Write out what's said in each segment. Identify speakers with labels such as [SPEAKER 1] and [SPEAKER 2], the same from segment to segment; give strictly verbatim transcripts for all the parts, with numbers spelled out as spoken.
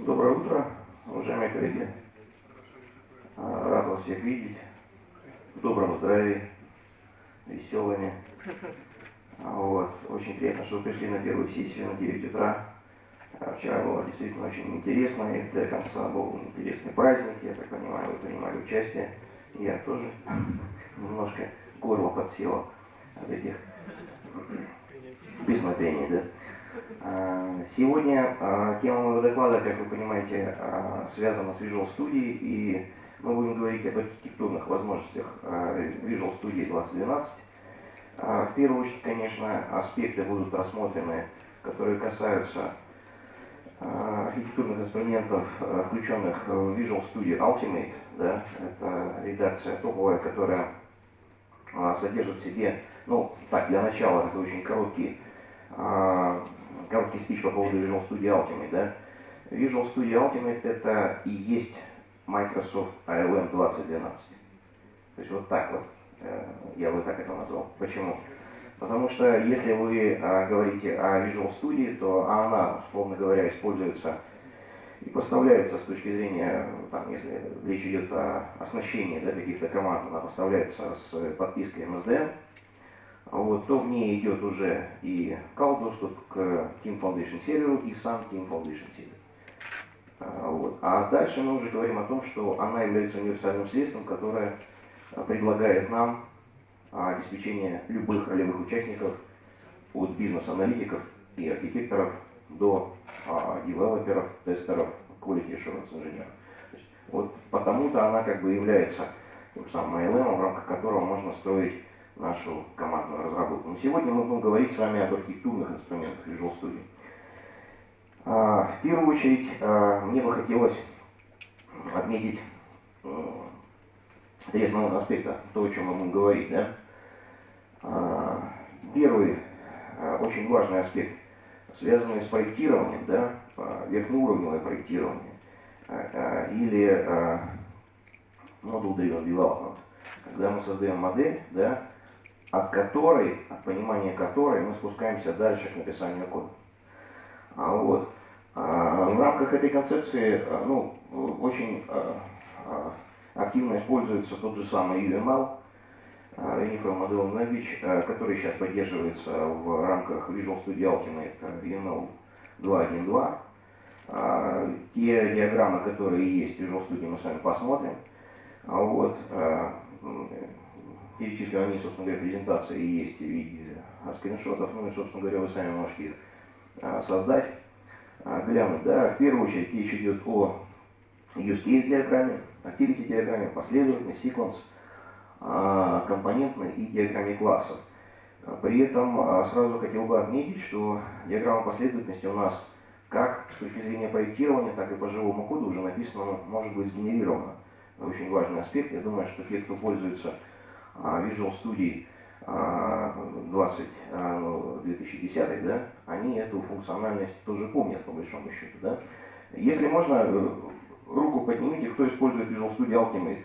[SPEAKER 1] Доброе утро, уважаемые коллеги. Рад вас всех видеть в добром здравии, веселыми. Вот. Очень приятно, что вы пришли на первую сессию на девять утра. Вчера было действительно очень интересно, и до конца был интересный праздник. Я так понимаю, вы принимали участие. Я тоже немножко горло подсело от этих песнопений, да? Сегодня тема моего доклада, как вы понимаете, связана с Visual Studio, и мы будем говорить об архитектурных возможностях Visual Studio двадцать двенадцать. В первую очередь, конечно, аспекты будут рассмотрены, которые касаются архитектурных инструментов, включенных в Visual Studio Ultimate. Да? Это редакция топовая, которая содержит в себе, ну, так, для начала, это очень короткий короткий спич по поводу Visual Studio Ultimate. Да? Visual Studio Ultimate это и есть Microsoft эй эл эм двадцать двенадцать. То есть вот так вот, я бы так это назвал. Почему? Потому что если вы говорите о Visual Studio, то она, условно говоря, используется и поставляется с точки зрения, там, если речь идет о оснащении, да, каких-то команд, она поставляется с подпиской эм эс ди эн. Вот, то в ней идет уже и кал доступ к Team Foundation серверу и сам Team Foundation сервер. Вот. А дальше мы уже говорим о том, что она является универсальным средством, которое предлагает нам обеспечение любых ролевых участников, от бизнес-аналитиков и архитекторов до а, девелоперов, тестеров, quality assurance инженеров. Вот потому-то она как бы является тем самым эй эл эм, в рамках которого можно строить нашу командную разработку. Но сегодня мы будем говорить с вами об архитектурных инструментах Visual Studio. А, в первую очередь а, мне бы хотелось отметить а, три основных аспекта, то, о чем мы будем говорить. Да? А, первый а, очень важный аспект, связанный с проектированием, да, верхнеуровневое проектирование а, а, или а, Model Driven Development, когда мы создаем модель, да, от которой, от понимания которой мы спускаемся дальше к написанию кода. А вот, а, в рамках этой концепции ну, очень а, а, активно используется тот же самый ю эм эл, Uniform Modeling Language, который сейчас поддерживается в рамках Visual Studio Ultimate ю эм эл два точка один точка два. Те диаграммы, которые есть в Visual Studio, мы с вами посмотрим. А вот, перечислю они, собственно говоря, презентации есть в виде скриншотов, ну и, собственно говоря, вы сами можете их создать, глянуть. Да, в первую очередь речь идет о use case диаграмме, activity диаграмме, последовательной, sequence, компонентной и диаграмме класса. При этом сразу хотел бы отметить, что диаграмма последовательности у нас как с точки зрения проектирования, так и по живому коду уже написано, может быть сгенерировано. Очень важный аспект. Я думаю, что те, кто пользуется Visual Studio две тысячи десятый, да, они эту функциональность тоже помнят, по большому счету. Да. Если можно, руку поднимите, кто использует Visual Studio Ultimate.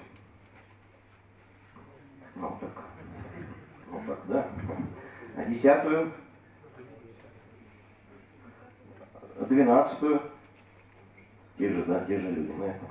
[SPEAKER 1] Ну так, ну так, да. А десятую, двенадцатую, те же, да, те же люди.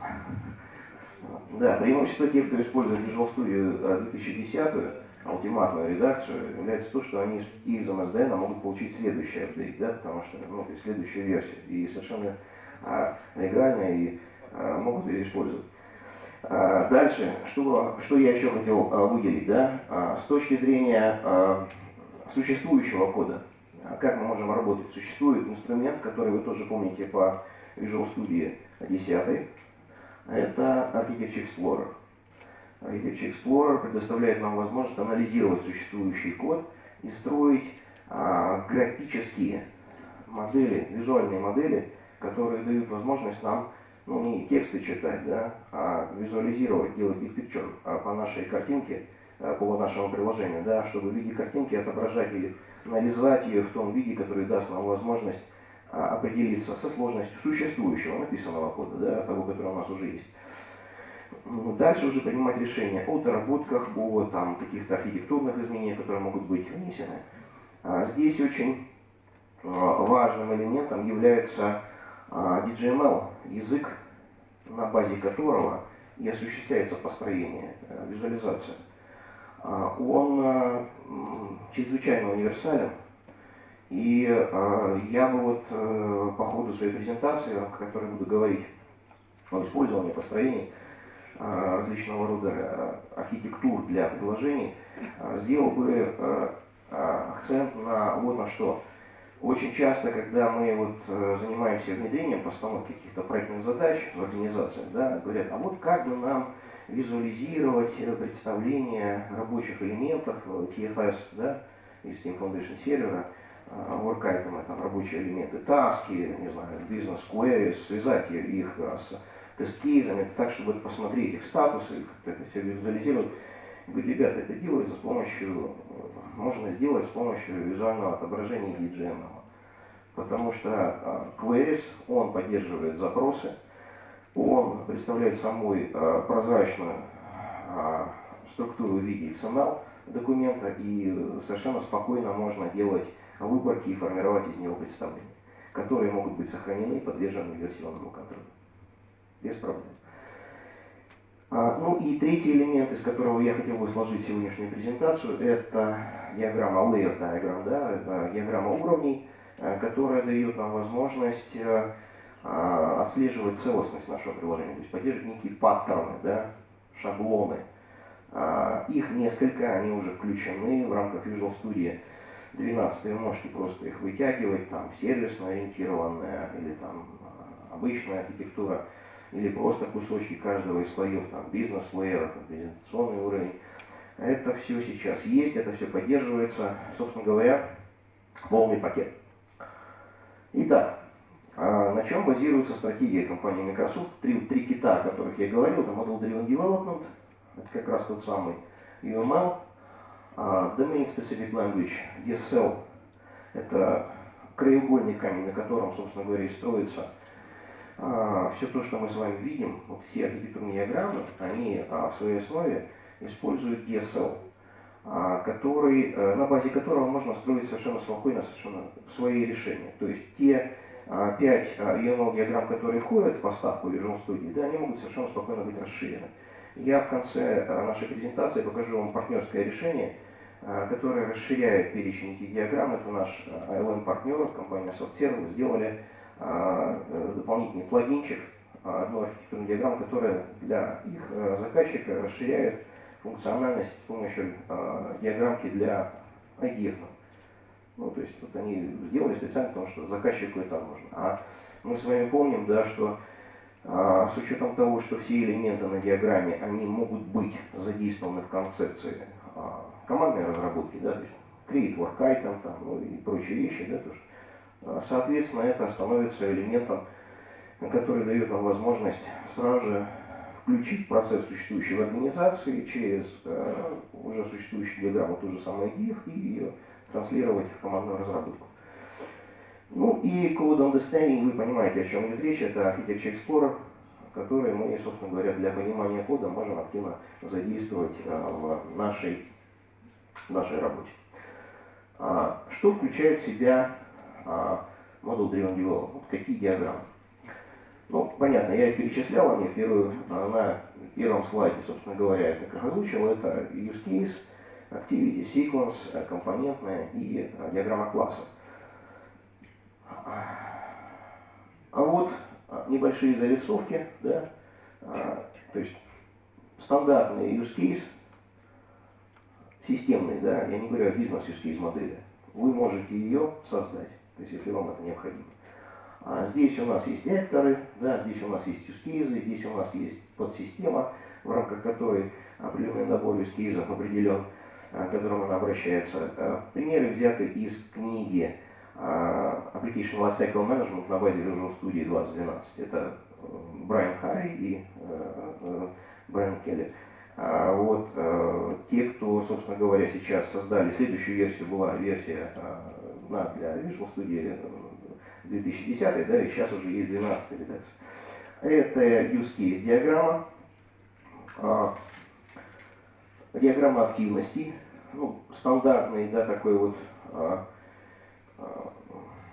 [SPEAKER 1] Да, преимущество тех, кто использует Visual Studio две тысячи десятый, ультиматную редакцию, является то, что они из эм эс ди эн могут получить следующий апдейт, да, потому что, ну, то есть следующую версию, и совершенно а, легально и а, могут ее использовать. А, дальше, что, что я еще хотел а, выделить, да, а, с точки зрения а, существующего кода, а, как мы можем работать? Существует инструмент, который вы тоже помните по Visual Studio десять. Это Architecture Explorer. Architecture Explorer предоставляет нам возможность анализировать существующий код и строить а, графические модели, визуальные модели, которые дают возможность нам, ну, не тексты читать, да, а визуализировать, делать big picture а, по нашей картинке, а, по нашему приложению, да, чтобы в виде картинки отображать и нарезать ее в том виде, который даст нам возможность определиться со сложностью существующего написанного кода, да, того, который у нас уже есть. Дальше уже принимать решения о доработках, о там, каких-то архитектурных изменениях, которые могут быть внесены. Здесь очень важным элементом является ди джей эм эл – язык, на базе которого и осуществляется построение, визуализация. Он чрезвычайно универсален. И я бы вот по ходу своей презентации, в которой буду говорить о использовании, построении различного рода архитектур для приложений, сделал бы акцент на вот на что. Очень часто, когда мы вот занимаемся внедрением, постановкой каких-то проектных задач в организациях, да, говорят, а вот как бы нам визуализировать представление рабочих элементов ти эф эс, да, из Team Foundation сервера, work item, там рабочие элементы, таски, не знаю, business queries, связать их с тест-кейсами, так, чтобы посмотреть их статусы, как это все визуализировать. Говорю, ребята, это делается с помощью, можно сделать с помощью визуального отображения ди джей эм эл. Потому что queries, он поддерживает запросы, он представляет собой прозрачную структуру в виде икс эм эл документа, и совершенно спокойно можно делать выборки и формировать из него представления, которые могут быть сохранены и подвержены версионному контролю. Без проблем. А, ну и третий элемент, из которого я хотел бы сложить сегодняшнюю презентацию, это диаграмма Layer Diagram, да, это диаграмма уровней, которая дает нам возможность а, отслеживать целостность нашего приложения, то есть поддерживать некие паттерны, да, шаблоны. А, их несколько, они уже включены в рамках Visual Studio двенадцать, вы можете просто их вытягивать, там сервисно ориентированная или там обычная архитектура, или просто кусочки каждого из слоев, там бизнес-лейер, презентационный уровень. Это все сейчас есть, это все поддерживается, собственно говоря, полный пакет. Итак, на чем базируется стратегия компании Microsoft? Три, три кита, о которых я говорил, это Model Driven Development, это как раз тот самый ю эм эл, Domain Specific Language, ди эс эл, это краеугольный камень, на котором, собственно говоря, и строится а, все то, что мы с вами видим, вот все архитектурные диаграммы, они а, в своей основе используют ди эс эл, а, который, а, на базе которого можно строить совершенно спокойно совершенно свои решения. То есть те а, пять а, ю эм эл-диаграмм, которые входят в поставку Visual Studio, да, они могут совершенно спокойно быть расширены. Я в конце а, нашей презентации покажу вам партнерское решение, а, которое расширяет перечень этих диаграмм. Это наш ай эл эм-партнер, компания SoftServe, сделали дополнительный плагинчик, одну архитектурную диаграмму, которая для их заказчика расширяет функциональность с помощью диаграммки для ай ди эф. Ну, то есть вот они сделали специально, потому что заказчику это нужно. А мы с вами помним, да, что а, с учетом того, что все элементы на диаграмме, они могут быть задействованы в концепции а, командной разработки, да, то есть create work item, там, ну, и прочие вещи, да, то есть, соответственно, это становится элементом, который дает нам возможность сразу же включить процесс, существующий в организации, через э, уже существующую диаграмму, ту же самую ай ди эф, и ее транслировать в командную разработку. Ну и Code Understanding, вы понимаете, о чем идет речь, это Architecture Explorer, который мы, собственно говоря, для понимания кода можем активно задействовать э, в нашей, в нашей работе. А, что включает в себя Model Driven Development, какие диаграммы? Ну, понятно, я их перечислял, они в первую, на первом слайде, собственно говоря, я как озвучил, это Use Case, Activity, Sequence, компонентная и диаграмма класса. А вот небольшие зарисовки, да, то есть стандартный Use Case, системный, да, я не говорю о бизнес-Use Case модели, вы можете ее создать. То есть, если вам это необходимо. А здесь у нас есть акторы, да, здесь у нас есть юзкейзы, здесь у нас есть подсистема, в рамках которой определенный набор юзкейзов определен, к которому она обращается. Примеры взяты из книги Application Lifecycle Management на базе Visual Studio двадцать двенадцать. Это Брайан Харри и Брайан Келли. Вот те, кто, собственно говоря, сейчас создали следующую версию, была версия на, для Visual Studio две тысячи десятый, да, и сейчас уже есть двенадцатая редакция. Это use case диаграмма, а, диаграмма активности, ну, стандартный, да, такой вот а, а,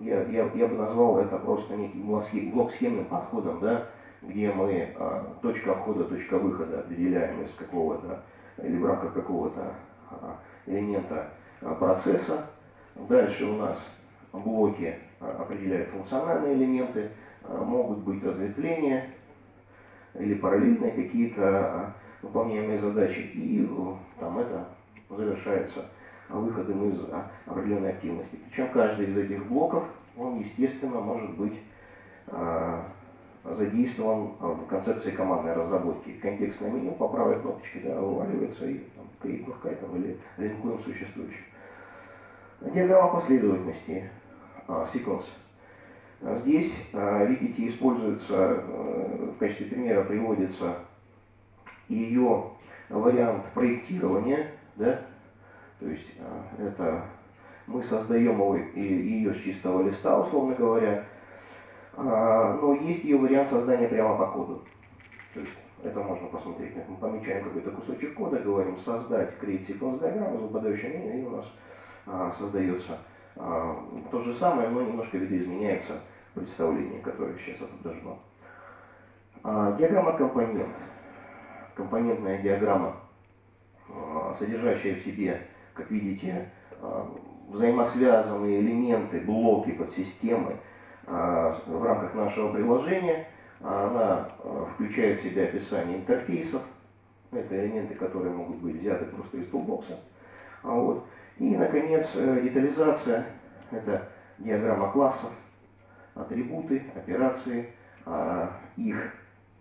[SPEAKER 1] я, я, я бы назвал это просто неким блок-схемным подходом, да, где мы а, точка входа, точка выхода определяем из какого-то или в рамках какого-то а, элемента а, процесса. Дальше у нас блоки а, определяют функциональные элементы, а, могут быть разветвления или параллельные какие-то а, выполняемые задачи, и там это завершается выходом из а, определенной активности. Причем каждый из этих блоков, он, естественно, может быть а, задействован в концепции командной разработки. Контекстное меню по правой кнопочке, да, вываливается и там, create буркайтом или линкуем существующим. Диаграмма последовательности, а, sequence. Здесь, а, видите, используется, а, в качестве примера приводится ее вариант проектирования, да, то есть а, это мы создаем его, ее с чистого листа, условно говоря, а, но есть ее вариант создания прямо по коду. То есть это можно посмотреть. Мы помечаем какой-то кусочек кода, говорим создать create sequence diagram, из выпадающего меню, и у нас а, создается а, то же самое, но немножко видоизменяется представление, которое сейчас отображено. А, диаграмма компонент. Компонентная диаграмма, а, содержащая в себе, как видите, а, взаимосвязанные элементы, блоки, подсистемы а, в рамках нашего приложения. Она а, включает в себя описание интерфейсов. Это элементы, которые могут быть взяты просто из тулбокса. А вот. И, наконец, детализация. Это диаграмма классов, атрибуты, операции, их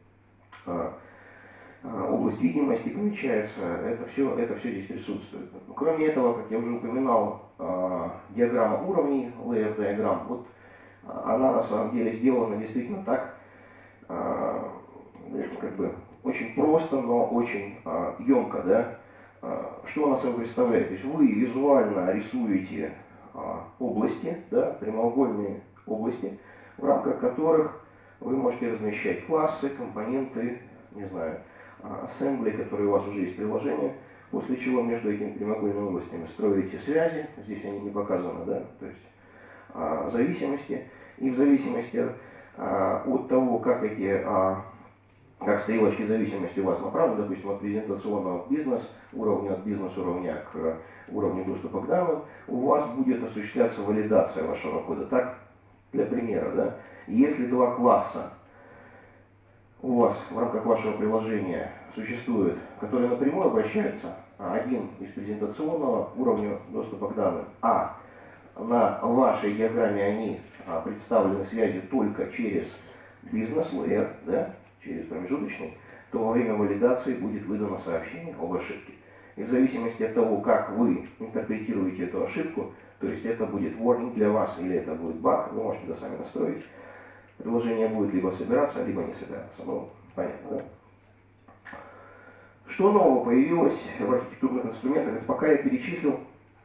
[SPEAKER 1] область видимости помечается. Это все, это все здесь присутствует. Кроме этого, как я уже упоминал, диаграмма уровней, layer diagram, вот она на самом деле сделана действительно так, как бы очень просто, но очень емко, да. Что она собой представляет? То есть вы визуально рисуете а, области, да, прямоугольные области, в рамках которых вы можете размещать классы, компоненты, не знаю, ассембли, которые у вас уже есть в приложении, после чего между этими прямоугольными областями строите связи, здесь они не показаны, да, то есть а, зависимости, и в зависимости а, от того, как эти а, как стрелочки зависимости у вас направлены, допустим, от презентационного бизнес уровня, от бизнес-уровня к уровню доступа к данным, у вас будет осуществляться валидация вашего кода. Так, для примера, да, если два класса у вас в рамках вашего приложения существуют, которые напрямую обращаются, один из презентационного уровня доступа к данным, а на вашей диаграмме они представлены связью только через бизнес-лейер, да, через промежуточный, то во время валидации будет выдано сообщение об ошибке. И в зависимости от того, как вы интерпретируете эту ошибку, то есть это будет warning для вас или это будет баг, вы можете это сами настроить. Приложение будет либо собираться, либо не собираться. Ну, понятно, да? Что нового появилось в архитектурных инструментах? Это пока я перечислил,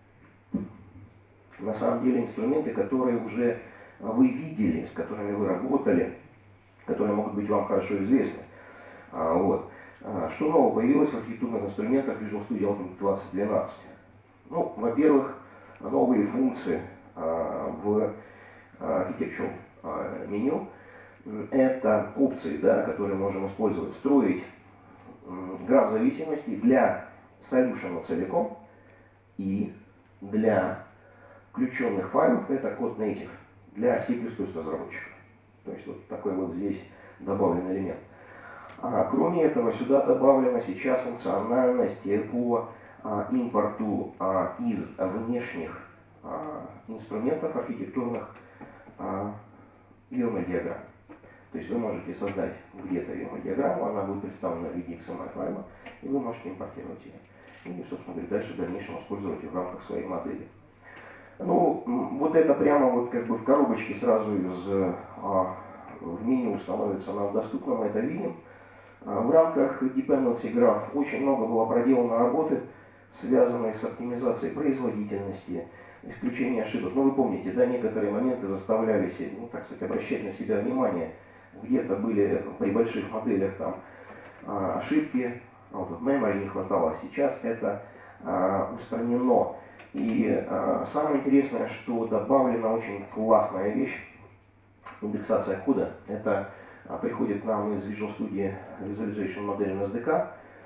[SPEAKER 1] на самом деле, инструменты, которые уже вы видели, с которыми вы работали, которые могут быть вам хорошо известны. А, вот. а, что нового появилось в архитектурных инструментах Visual Studio Ultimate двадцать двенадцать? Ну, во-первых, новые функции а, в Architectural а, меню. Это опции, да, которые можем использовать. Строить граф зависимости для солюшена целиком и для включенных файлов. Это код native для C++ разработчиков. То есть вот такой вот здесь добавлен элемент. А, кроме этого, сюда добавлена сейчас функциональность по а, импорту а, из внешних а, инструментов архитектурных а, ю эм эль-диаграмм. То есть вы можете создать где-то ю эм эль-диаграмму, она будет представлена в виде икс эм эль файла, и вы можете импортировать ее. И, собственно говоря, дальше в дальнейшем использовать ее в рамках своей модели. Ну, вот это прямо вот как бы в коробочке сразу из а, в меню становится нам доступно, мы это видим. А, в рамках Dependency Graph очень много было проделано работы, связанной с оптимизацией производительности, исключением ошибок. Ну, вы помните, да, некоторые моменты заставляли, ну, так сказать, обращать на себя внимание. Где-то были при больших моделях там а, ошибки, out of memory не хватало. Сейчас это а, устранено. И а, самое интересное, что добавлена очень классная вещь, индексация кода. Это а, приходит к нам из Visual Studio Visualization модели эс ди кей.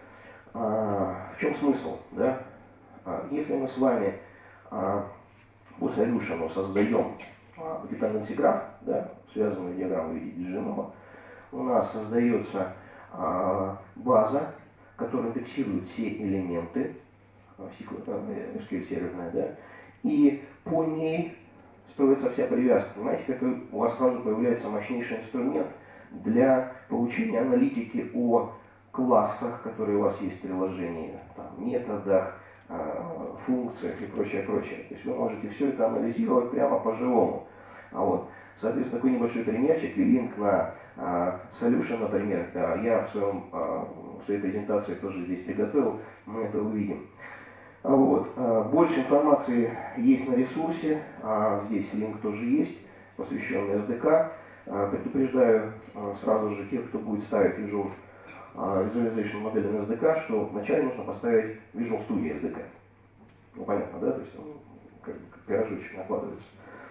[SPEAKER 1] А, в чем смысл? Да? А, если мы с вами а, по solution создаем а, dependency graph, да, связанную диаграмму в виде ди джи эм эл, у нас создается а, база, которая индексирует все элементы, эс ку эль серверная, да, и по ней строится вся привязка. Понимаете, как у вас сразу появляется мощнейший инструмент для получения аналитики о классах, которые у вас есть в приложении, там, методах, функциях и прочее, прочее. То есть вы можете все это анализировать прямо по-живому. А вот, соответственно, такой небольшой примерчик и линк на а, solution, например, я в, своем, а, в своей презентации тоже здесь приготовил, мы это увидим. А вот, а, больше информации есть на ресурсе, а, здесь линк тоже есть, посвященный эс ди кей. А, предупреждаю а, сразу же тех, кто будет ставить Visual Visualization модель на эс ди кей, что вначале нужно поставить Visual Studio эс ди кей. Ну, понятно, да? То есть он как, как пирожочек накладывается.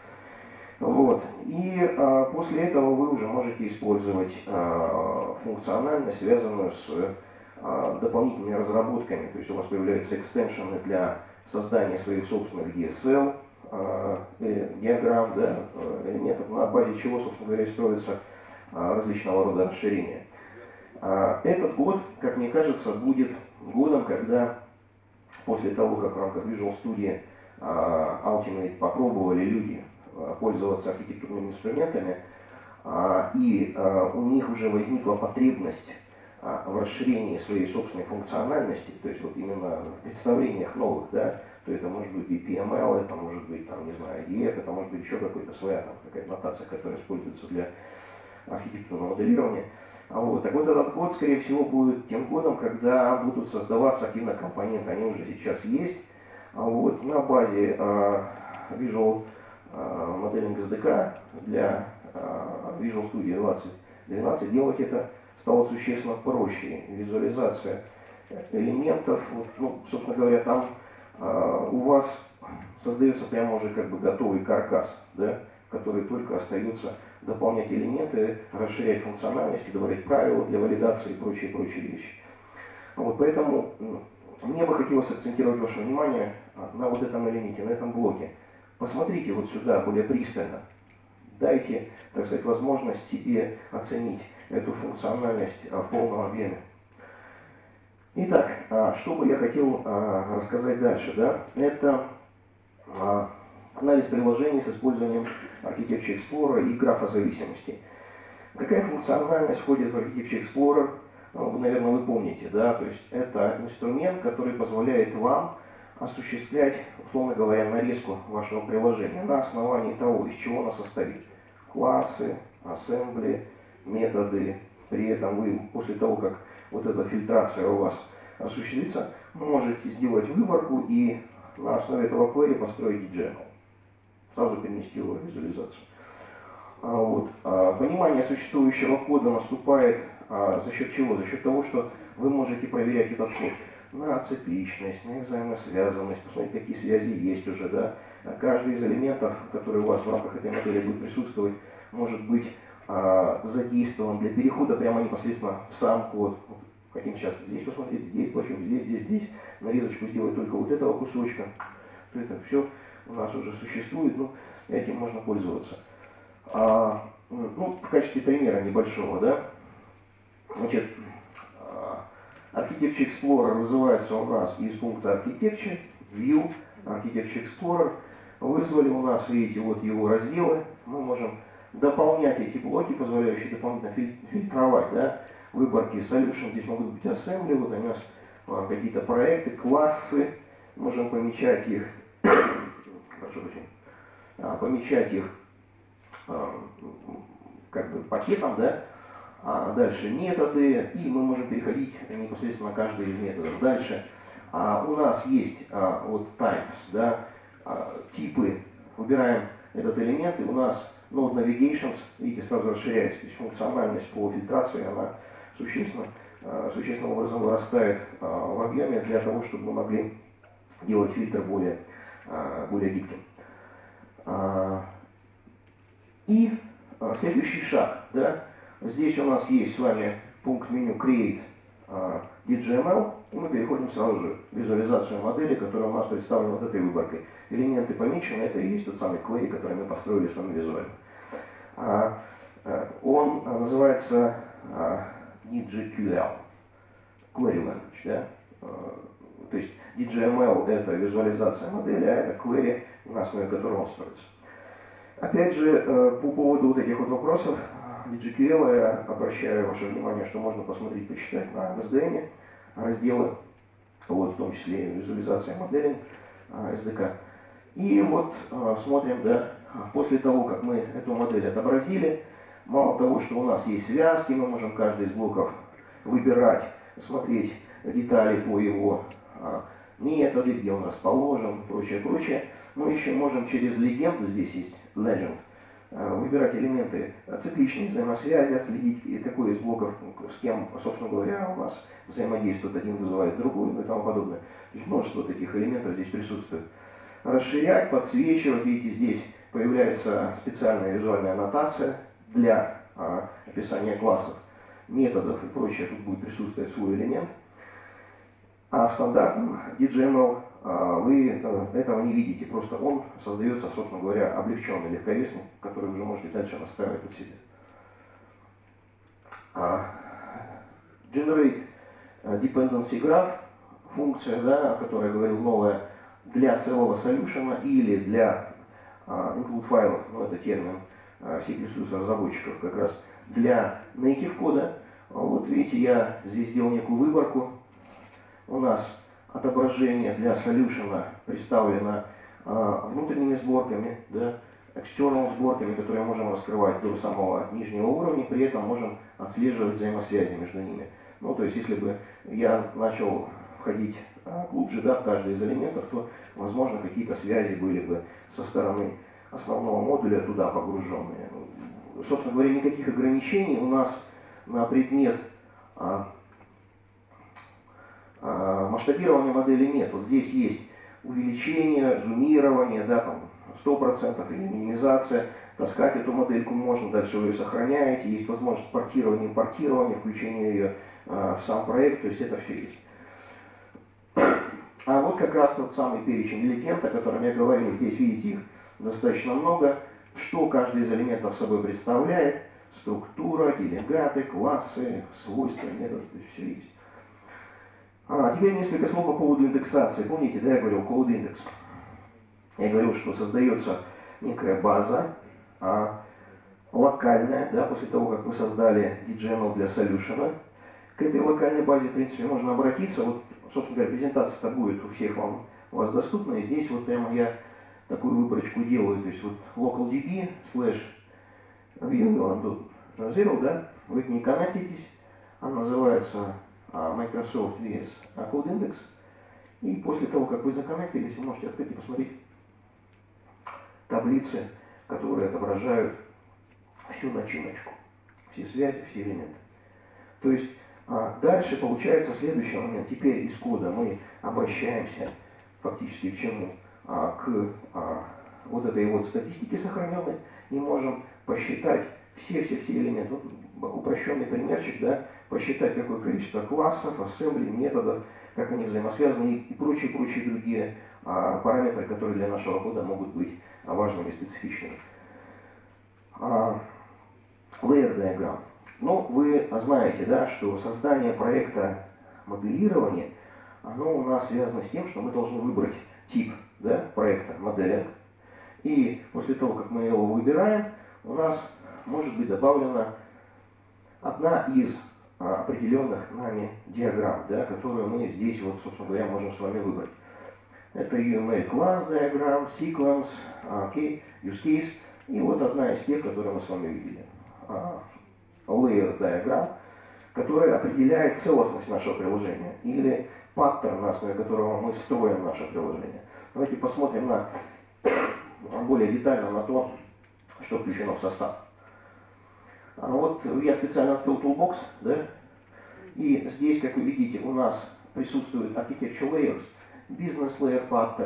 [SPEAKER 1] Вот. И а, после этого вы уже можете использовать а, функциональность, связанную с а, дополнительными разработками. То есть у вас появляются экстеншены для создания своих собственных ди эс эл, а, диаграмм, да, элементов, на базе чего, собственно говоря, строятся а, различного рода расширения. А, этот год, как мне кажется, будет годом, когда после того, как в рамках Visual Studio а, Ultimate попробовали люди пользоваться архитектурными инструментами, и у них уже возникла потребность в расширении своей собственной функциональности, то есть вот именно в представлениях новых, да, то это может быть и пи эм эл, это может быть, там, не знаю, ай ди эф, это может быть еще какая-то своя там, какая-то нотация, которая используется для архитектурного моделирования. Вот. Так вот этот год, скорее всего, будет тем годом, когда будут создаваться активно компоненты, они уже сейчас есть. Вот. На базе uh, Visual Modeling эс ди кей для uh, Visual Studio двадцать двенадцать делать это стало существенно проще. Визуализация элементов, вот, ну, собственно говоря, там uh, у вас создается прямо уже как бы готовый каркас, да, который только остается дополнять элементы, расширять функциональность, добавлять правила для валидации и прочие, прочие вещи. Вот, поэтому мне бы хотелось акцентировать ваше внимание на вот этом элементе, на этом блоке. Посмотрите вот сюда более пристально. Дайте, так сказать, возможность себе оценить эту функциональность в полном объеме. Итак, что бы я хотел рассказать дальше, да? Это анализ приложений с использованием Architecture Explorer и графозависимости. Какая функциональность входит в Architecture Explorer? Ну, наверное, вы помните, да? То есть это инструмент, который позволяет вам осуществлять, условно говоря, нарезку вашего приложения на основании того, из чего оно состоит. Классы, ассембли, методы. При этом вы после того, как вот эта фильтрация у вас осуществится, можете сделать выборку и на основе этого query построить ди джи эм эл. Сразу перенести его в визуализацию. А вот. а, понимание существующего кода наступает а, за счет чего? За счет того, что вы можете проверять этот код на цикличность, на взаимосвязанность, посмотреть, какие связи есть уже. Да? Каждый из элементов, который у вас в рамках этой модели будет присутствовать, может быть а, задействован для перехода прямо непосредственно в сам код. Вот, хотим сейчас здесь посмотреть, здесь почему, здесь, здесь, здесь. Нарезочку сделать только вот этого кусочка. То это все у нас уже существует, ну, этим можно пользоваться. А, ну, в качестве примера небольшого, да, значит, Architecture Explorer вызывается у нас из пункта Architecture, View, Architecture Explorer. Вызвали у нас, видите, вот его разделы. Мы можем дополнять эти блоки, позволяющие дополнительно фильтровать, да, выборки Solution. Здесь могут быть Assembly, вот у нас какие-то проекты, классы. Можем помечать их, прошу прощения, помечать их как бы пакетом, да. А дальше методы, и мы можем переходить непосредственно на каждый из методов. Дальше а, у нас есть а, вот types, да, а, типы, выбираем этот элемент, и у нас Node Navigations, видите, сразу расширяется, то есть функциональность по фильтрации, она существенно, а, существенным образом вырастает а, в объеме для того, чтобы мы могли делать фильтр более более гибким. И следующий шаг. Да? Здесь у нас есть с вами пункт меню Create ди джей эм эл, и мы переходим сразу же в визуализацию модели, которая у нас представлена вот этой выборкой. Элементы помечены, это и есть тот самый query, который мы построили с вами визуально. Он называется ди джей кью эл, Query Language. Да? То есть ди джей эм эл это визуализация модели, а это query, на основе которого он строится. Опять же, по поводу вот этих вот вопросов, ди джей кью эл я обращаю ваше внимание, что можно посмотреть, почитать на эм эс ди эн разделы, вот, в том числе визуализация модели эс ди кей. И вот смотрим, да, после того, как мы эту модель отобразили, мало того, что у нас есть связки, мы можем каждый из блоков выбирать, смотреть детали по его методы, где он расположен, прочее, прочее. Мы еще можем через легенду, здесь есть legend, выбирать элементы цикличной взаимосвязи, отследить, какой из блоков с кем, собственно говоря, у нас взаимодействует, один вызывает другой, ну и тому подобное. То есть множество таких элементов здесь присутствует. Расширять, подсвечивать, видите, здесь появляется специальная визуальная аннотация для а, описания классов, методов и прочее, тут будет присутствовать свой элемент. А в стандартном ди джей эм эл а, вы а, этого не видите, просто он создается, собственно говоря, облегченный, легковесный, который вы уже можете дальше настраивать под себя. А, generate dependency graph, функция, да, о которой я говорил, новая, для целого солюшена или для а, include файлов, ну это термин а, C++ разработчиков, как раз для native кода. Вот видите, я здесь сделал некую выборку. У нас отображение для солюшена представлено а, внутренними сборками, да, external сборками, которые можем раскрывать до самого нижнего уровня, при этом можем отслеживать взаимосвязи между ними. Ну, то есть, если бы я начал входить а, глубже, да, в каждый из элементов, то, возможно, какие-то связи были бы со стороны основного модуля туда погруженные. Собственно говоря, никаких ограничений у нас на предмет а, а, масштабирования модели нет. Вот здесь есть увеличение, зумирование, да, там сто процентов или минимизация. Таскать эту модельку можно, дальше вы ее сохраняете, есть возможность портирования, импортирования, включения ее а, в сам проект, то есть это все есть. А вот как раз тот самый перечень легенд, о котором я говорил, здесь видите их достаточно много, что каждый из элементов собой представляет, структура, делегаты, классы, свойства, методы, то есть все есть. А, теперь несколько слов по поводу индексации. Помните, да, я говорил code index. Я говорил, что создается некая база, а, локальная, да, после того, как вы создали ди джей эм эл для солюшена. К этой локальной базе, в принципе, можно обратиться. Вот, собственно говоря, презентация-то будет у всех вам у вас доступна. И здесь вот прямо я такую выборочку делаю. То есть вот localdb slash zero, да, вы к ней коннектитесь. Она называется Microsoft ви эс Code Index. И после того, как вы законнектились, вы можете открыть и посмотреть таблицы, которые отображают всю начиночку, все связи, все элементы. То есть а, дальше получается следующий момент. Теперь из кода мы обращаемся фактически к чему? А, к а, вот этой вот статистике сохраненной и можем посчитать все-все-все элементы. Вот, упрощенный примерчик, да, посчитать какое количество классов, ассемблей, методов, как они взаимосвязаны и прочие-прочие другие а, параметры, которые для нашего кода могут быть а, важными и специфичными. А, layer diagram. Ну, вы знаете, да, что создание проекта моделирования, оно у нас связано с тем, что мы должны выбрать тип, да, проекта моделинг. И после того, как мы его выбираем, у нас может быть добавлена одна из а, определенных нами диаграмм, да, которую мы здесь, вот, собственно говоря, можем с вами выбрать. Это ю эм эл class diagram, sequence, okay, use case, и вот одна из тех, которые мы с вами видели. Layer diagram, которая определяет целостность нашего приложения или паттерн, на основе которого мы строим наше приложение. Давайте посмотрим на, более детально на то, что включено в состав. А вот я специально открыл Toolbox, да, и здесь, как вы видите, у нас присутствует Architecture Layers, Business Layer Pattern,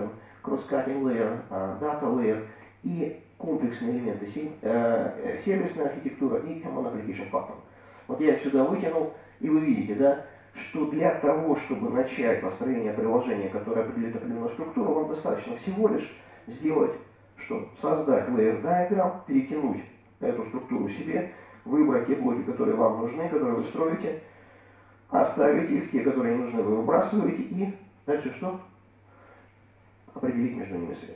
[SPEAKER 1] cross-cutting layer, data layer и комплексные элементы, сервисная архитектура и Common Application Pattern. Вот я их сюда вытянул, и вы видите, да, что для того, чтобы начать построение приложения, которое определит определенную структуру, вам достаточно всего лишь сделать, что создать layer diagram, перетянуть эту структуру себе, выбрать те блоки, которые вам нужны, которые вы строите, оставить их, те, которые не нужны, вы выбрасываете, и дальше что? Определить между ними связь.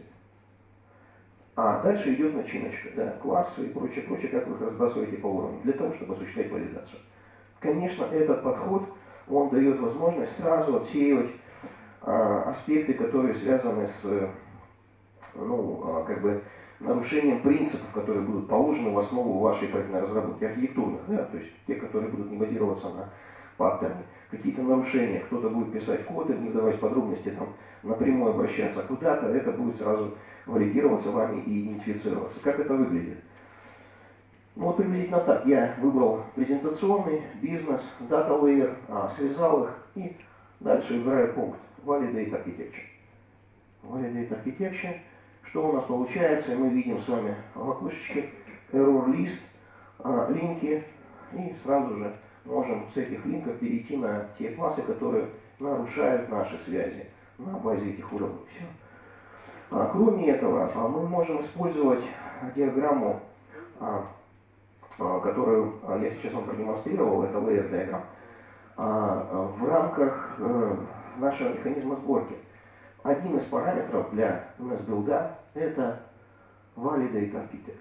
[SPEAKER 1] А дальше идет начиночка, да, классы и прочее, прочее, как вы их разбрасываете по уровню, для того, чтобы осуществлять валидацию. Конечно, этот подход, он дает возможность сразу отсеивать а, аспекты, которые связаны с, ну, а, как бы, нарушением принципов, которые будут положены в основу вашей проектной разработки, архитектурных, да, то есть те, которые будут не базироваться на паттерне. Какие-то нарушения, кто-то будет писать код, и не вдаваясь в подробности, там, напрямую обращаться куда-то, это будет сразу валидироваться вами и идентифицироваться. Как это выглядит? Ну вот приблизительно так. Я выбрал презентационный, бизнес, data layer, а, связал их и дальше выбираю пункт Validate Architecture. Validate Architecture. Что у нас получается? Мы видим с вами в окошечке error list, а, линки, и сразу же можем с этих линков перейти на те классы, которые нарушают наши связи на базе этих уровней. Все. А, кроме этого, а, мы можем использовать диаграмму, а, а, которую а, я сейчас вам продемонстрировал, это layer diagram, а, в рамках а, нашего механизма сборки. Один из параметров для эм эс-билда это validate architect.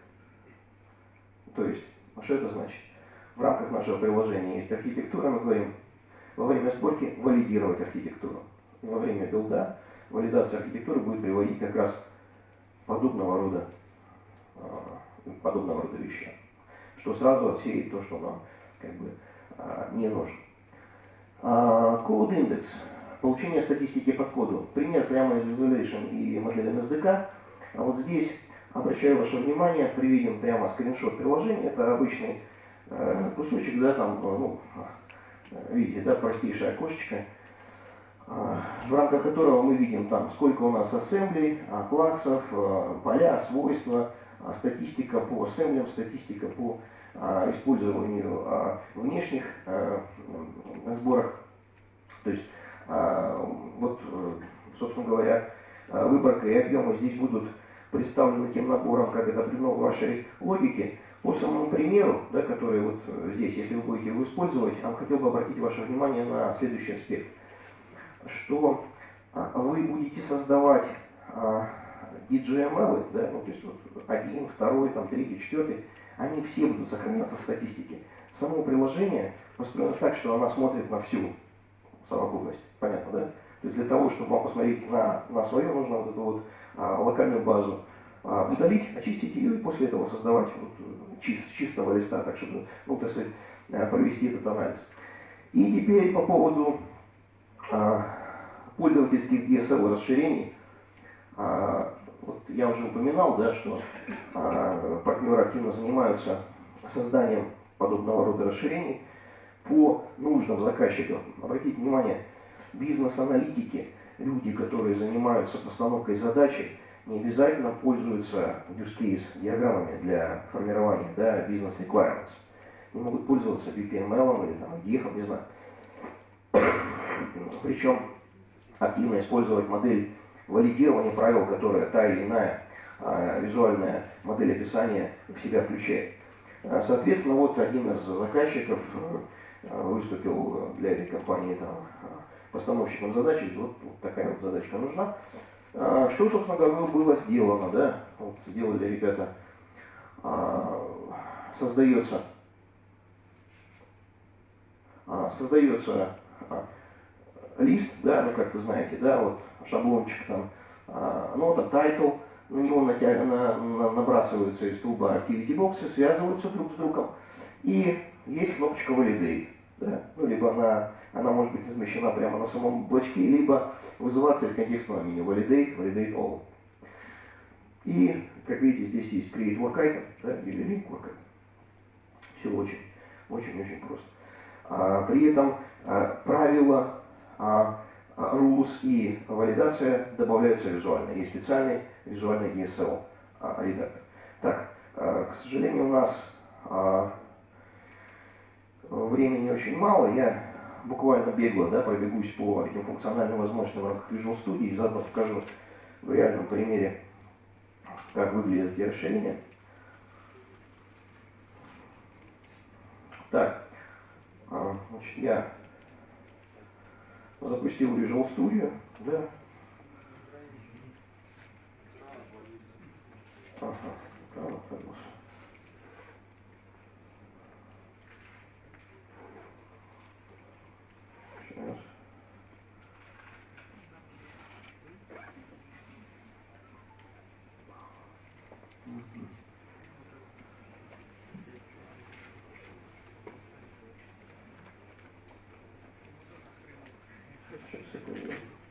[SPEAKER 1] То есть, что это значит? В рамках нашего приложения есть архитектура, мы говорим во время сборки валидировать архитектуру. И во время билда валидация архитектуры будет приводить как раз подобного рода, подобного рода вещам, что сразу отсеет то, что нам как бы не нужно. Code Index. Получение статистики по коду. Пример прямо из Visualization и модели эм эс ди кей. А вот здесь обращаю ваше внимание, приведен прямо скриншот приложения. Это обычный э, кусочек, да, там, ну, видите, да, простейшее окошечко, э, в рамках которого мы видим там, сколько у нас ассемблей, классов, э, поля, свойства, э, статистика по ассемблям, статистика по э, использованию э, внешних э, сборок. То есть вот, собственно говоря, выборка и объемы здесь будут представлены тем набором, как это определено в вашей логике. По самому примеру, да, который вот здесь, если вы будете его использовать, я хотел бы обратить ваше внимание на следующий аспект, что вы будете создавать ди джи эм эл, да, ну, то есть вот один, второй, там, третий, четвертый, они все будут сохраняться в статистике. Само приложение построено так, что она смотрит на всю совокупность. Понятно, да? То есть для того, чтобы вам посмотреть на, на свою, нужно вот эту вот а, локальную базу а, удалить, очистить ее и после этого создавать вот, чист, с чистого листа, так чтобы, ну, так сказать, провести этот анализ. И теперь по поводу а, пользовательских ди эс эл расширений. А, вот я уже упоминал, да, что а, партнеры активно занимаются созданием подобного рода расширений по нуждам заказчиков. Обратите внимание, бизнес-аналитики, люди, которые занимаются постановкой задачи, не обязательно пользуются use case диаграммами для формирования, да, business requirements. Они могут пользоваться би пи эм эл или там, ай ди эф, не знаю. Причем активно использовать модель валидирования правил, которая та или иная а, визуальная модель описания в себя включает. Соответственно, вот один из заказчиков выступил для этой компании там, постановщиком задачи, вот, вот такая вот задачка нужна. Что, собственно говоря, было сделано, да? Вот сделали ребята, создается, создается лист, да, ну как вы знаете, да, вот шаблончик там, нота, title, на него натя... на... На... набрасываются из тулба activity боксы, связываются друг с другом, и есть кнопочка validate. Да? Ну, либо она, она может быть размещена прямо на самом блочке, либо вызываться из контекстного меню validate, validate all. И, как видите, здесь есть create work item, да, или link work item. Все очень, очень, очень просто. А, при этом а, правила а, rules и валидация добавляются визуально. Есть специальный визуальный ди эс эл редактор. Так, к сожалению, у нас времени очень мало. Я буквально бегло, да, пробегусь по этим функциональным возможностям в рамках Visual Studio и заодно покажу в реальном примере, как выглядят эти расширения. Так, значит, я запустил Visual Studio, да. Ага, экран открылся. Сейчас. Сейчас, секунду.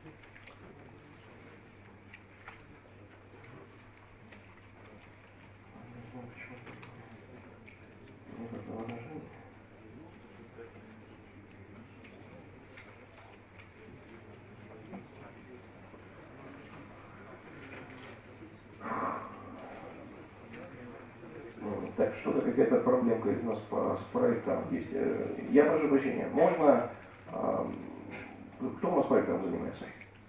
[SPEAKER 1] Так, что-то какая-то проблемка у нас по, с проектом есть. Я прошу прощения, можно... А, кто у нас проектом занимается?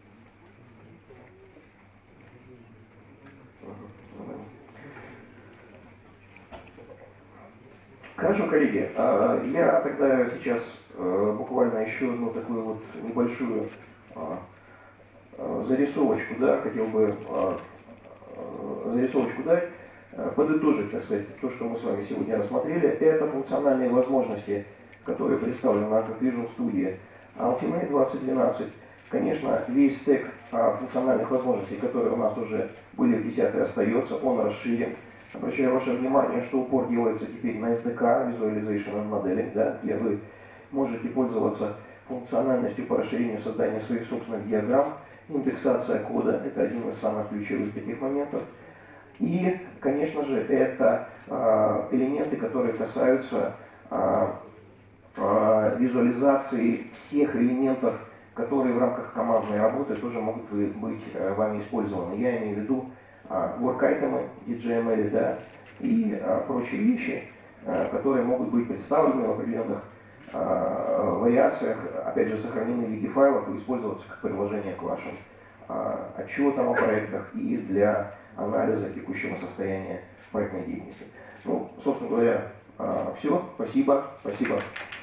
[SPEAKER 1] Хорошо, коллеги, я тогда сейчас буквально еще одну такую вот небольшую зарисовочку, да, хотел бы зарисовочку дать, подытожить, так сказать, то, что мы с вами сегодня рассмотрели. Это функциональные возможности, которые представлены в рамках Visual Studio Ultimate двадцать двенадцать. Конечно, весь стек функциональных возможностей, которые у нас уже были в десятой, остается, он расширен. Обращаю ваше внимание, что упор делается теперь на эс ди кей, Visualization and Modeling, да, где вы можете пользоваться функциональностью по расширению создания своих собственных диаграмм. Индексация кода – это один из самых ключевых таких моментов. И, конечно же, это э, элементы, которые касаются э, э, визуализации всех элементов, которые в рамках командной работы тоже могут быть э, вами использованы. Я имею в виду work-айтемы, ди джей эм эл, да, и а, прочие вещи, а, которые могут быть представлены в определенных а, вариациях, опять же, сохранены в виде файлов и использоваться как приложение к вашим а, отчетам о проектах и для анализа текущего состояния проектной деятельности. Ну, собственно говоря, а, все. Спасибо. Спасибо.